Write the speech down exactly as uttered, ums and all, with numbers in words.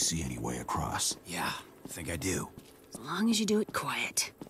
see any way across? Yeah, I think I do. As long as you do it quiet.